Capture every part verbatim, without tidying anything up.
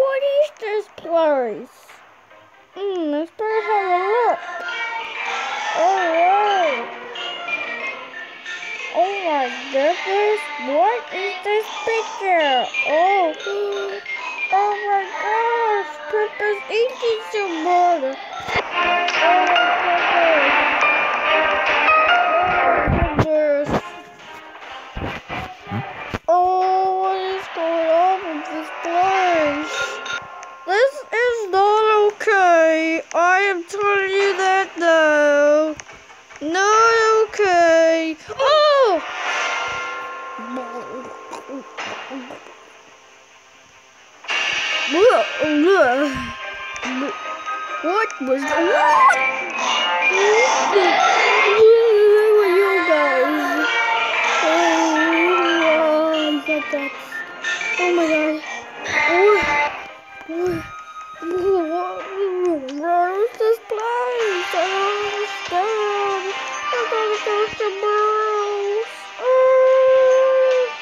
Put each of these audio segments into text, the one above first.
what is this place? Hmm, let's better have a look. Oh, wow. Oh my goodness, what is this picture? Oh, oh my gosh, Pippa's eating somebody. Oh my goodness. Oh, what is going on with this place? This is not okay. I am telling you that now. Not okay. Oh! What was that? What? Who are you guys? Oh, that. Oh my god. Oh. Where is this place? I don't understand. I gotta go somewhere else. Oh.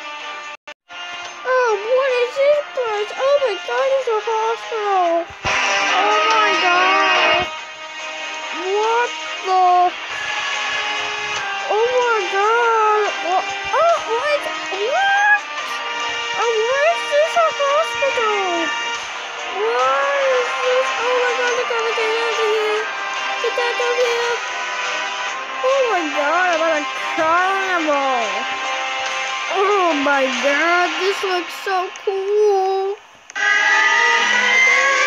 Oh, what is this place? Oh my god, it's a hospital. Oh my god. What the? Oh my god. What? Oh, what? What? Oh, why is this a hospital? Why is this? Oh my god, I gotta get out of here. Get out of here. Oh my god, I'm at a carnival. Oh my god, this looks so cool. Oh my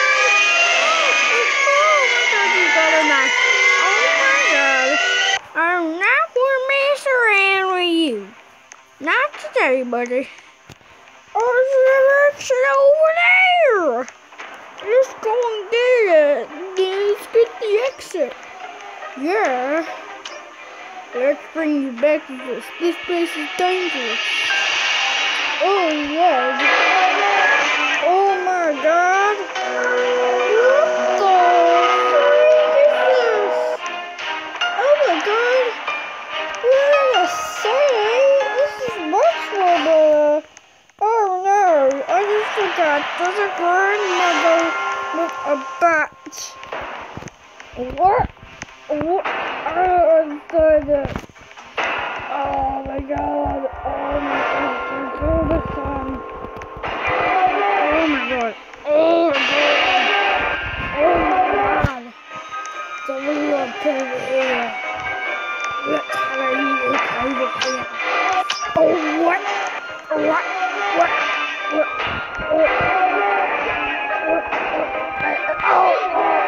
god, you got a knife. Oh my god. I'm not gonna mess around with you. Not today, buddy. Oh, there's an exit over there. Let's go and get it. Let's get the exit. Yeah. Let's bring you back to this. This place is dangerous. Oh, yeah. Oh, my God. What the freak is this? Oh, my God. We're in a city. This is much more better. Oh, no. I just forgot. There's a grandmother with a bat. What? What? Oh, I'm gonna. Oh my god. Oh my god. There's all the sun. Oh my god. Oh my god. Oh my god. It's a little over here. Let's have a look over here. Oh, what? What? What? What? What? What? What? Oh, oh.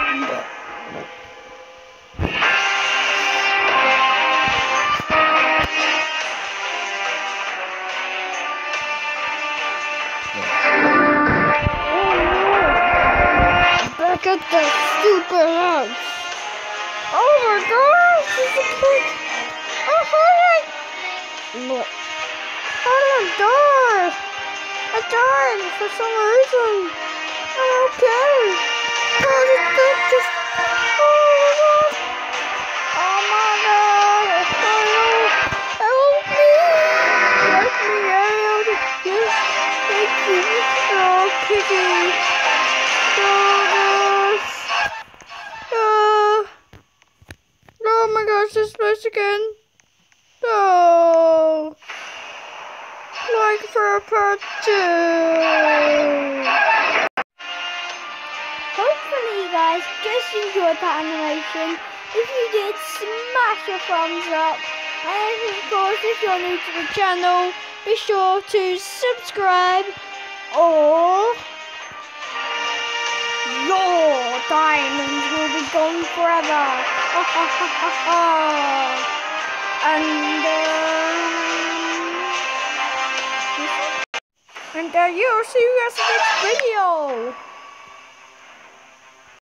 Back at the stupid house. Oh my gosh, this is a kid. Oh, how did I? Look. How did I die? I died for some reason. I'm okay. How did that just? Oh my god. Oh my god. Oh, help me. Let me out. Yes. Thank you. Oh, piggy. Oh my gosh, this place again. Oh, like for a part two. Hopefully you guys just enjoyed that animation. If you did, smash a thumbs up. And of course, if you're new to the channel, be sure to subscribe or your diamonds will be gone forever. Ha ha ha ha ha. And um, and uh, you'll see you guys in the next video.